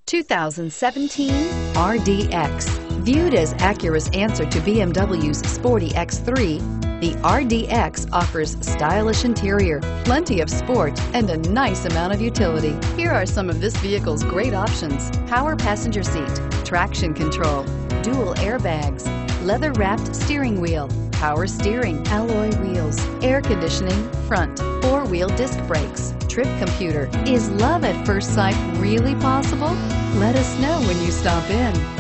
2017 RDX. Viewed as Acura's answer to BMW's sporty X3, the RDX offers stylish interior, plenty of sport, and a nice amount of utility. Here are some of this vehicle's great options: power passenger seat, traction control, dual airbags, leather-wrapped steering wheel, power steering, alloy wheels, air conditioning, front, four-wheel disc brakes, trip computer. Is love at first sight really possible? Let us know when you stop in.